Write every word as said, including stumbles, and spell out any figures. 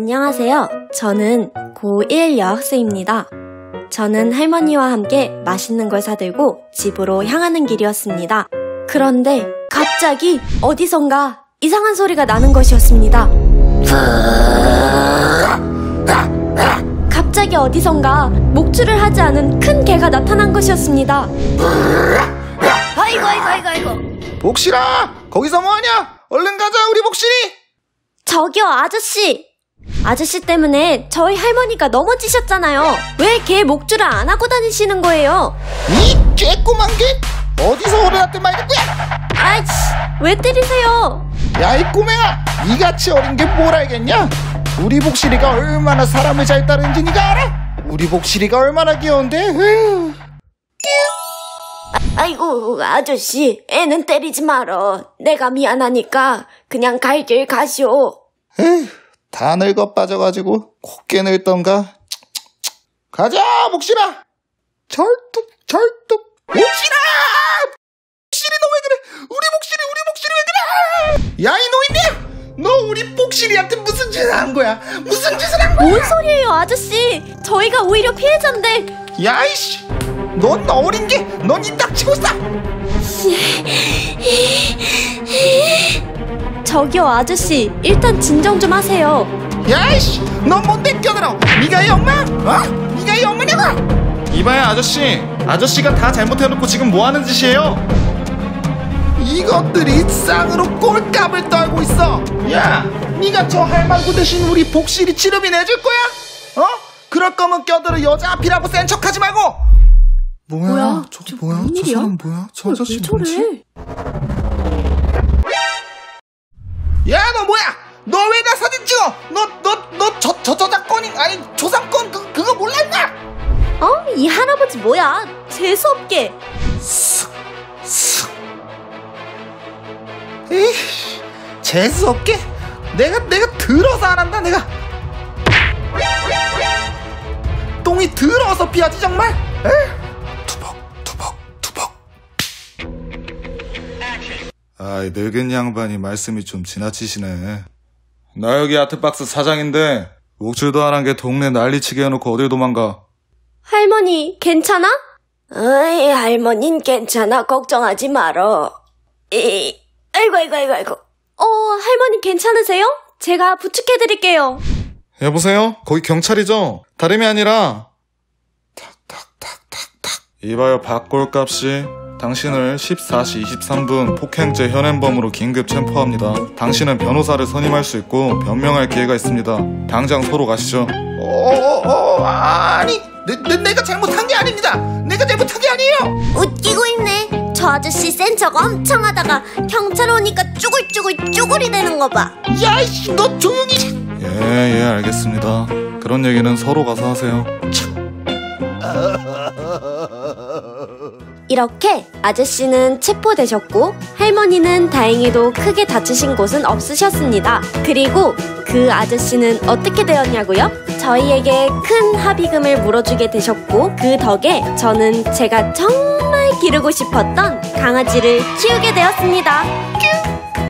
안녕하세요. 저는 고일 여학생입니다. 저는 할머니와 함께 맛있는 걸 사들고 집으로 향하는 길이었습니다. 그런데 갑자기 어디선가 이상한 소리가 나는 것이었습니다. 갑자기 어디선가 목줄을 하지 않은 큰 개가 나타난 것이었습니다. 아이고 아이고 아이고 아이고. 복실아, 거기서 뭐하냐? 얼른 가자, 우리 복실이. 저기요, 아저씨. 아저씨 때문에 저희 할머니가 넘어지셨잖아요. 왜 개 목줄을 안 하고 다니시는 거예요? 이 쬐꼬만 개? 어디서 어른한테 말 듣고야? 아이씨, 왜 때리세요? 야, 이 꼬맹아, 니같이 어린 게 뭘 알겠냐? 우리 복실이가 얼마나 사람을 잘 따르는지 니가 알아? 우리 복실이가 얼마나 귀여운데? 으. 아이고, 아저씨, 애는 때리지 말어. 내가 미안하니까 그냥 갈 길 가시오. 에휴, 다 늙어 빠져가지고 곱게 늙던가. 가자, 복실아. 절뚝 절뚝. 복실아! 복실이 너 왜 그래? 우리 복실이 우리 복실이 왜 그래? 야, 이 노인네! 너 우리 복실이한테 무슨 짓을 한 거야? 무슨 짓을 한 거야? 뭔 소리예요, 아저씨? 저희가 오히려 피해자인데. 야, 이씨! 넌 어린 게, 넌 이 딱 치고 있어! 저기요, 아저씨, 일단 진정 좀 하세요. 야, 이씨! 넌 뭔데 껴들어? 네가 이 엄마? 어? 네가 이 엄마냐고? 이봐요, 아저씨. 아저씨가 다 잘못해놓고 지금 뭐하는 짓이에요? 이것들이 쌍으로 꼴값을 떨고 있어. 야, 네가 저 할망구 대신 우리 복실이 치료비 내줄 거야? 어? 그럴 거면 껴들어 여자 앞이라고 센 척하지 말고. 뭐야? 뭐야? 저거 저 뭐야? 무슨 저 일이야? 사람 뭐야? 저 아저씨 왜 저래? 뭐지? 야, 너 뭐야? 너 왜 나 사진 찍어? 너 너 너 저 저 저작권이 아니 조상권 그 그거 몰랐냐? 어? 이 할아버지 뭐야? 재수없게. 쓱 쓱. 에이, 재수없게? 내가 내가 들어서 안 한다. 내가 똥이 들어서 피하지 정말? 에이. 투벅 투벅 투벅. 아이, 늙은 양반이 말씀이 좀 지나치시네. 나 여기 아트박스 사장인데 목줄도 안 한 게 동네 난리치게 해놓고 어딜 도망가. 할머니, 괜찮아? 어이, 할머닌 괜찮아. 걱정하지 말어. 이, 아이고 아이고 아이고 아이고. 어, 할머니 괜찮으세요? 제가 부축해드릴게요. 여보세요? 거기 경찰이죠? 다름이 아니라 탁탁탁탁탁. 이봐요, 박골값씨. 당신을 십사 시 이십삼 분 폭행죄 현행범으로 긴급 체포합니다. 당신은 변호사를 선임할 수 있고 변명할 기회가 있습니다. 당장 소로 가시죠. 어어어 어, 아니 내, 내, 내가 잘못한 게 아닙니다. 내가 잘못한 게 아니에요. 웃기고 있네. 저 아저씨 센 척 엄청 하다가 경찰 오니까 쭈글쭈글 쭈글이 되는 거 봐. 야이씨, 너 조용히. 예, 예, 알겠습니다. 그런 얘기는 서로 가서 하세요. 이렇게 아저씨는 체포되셨고 할머니는 다행히도 크게 다치신 곳은 없으셨습니다. 그리고 그 아저씨는 어떻게 되었냐고요? 저희에게 큰 합의금을 물어주게 되셨고 그 덕에 저는 제가 정말 기르고 싶었던 강아지를 키우게 되었습니다.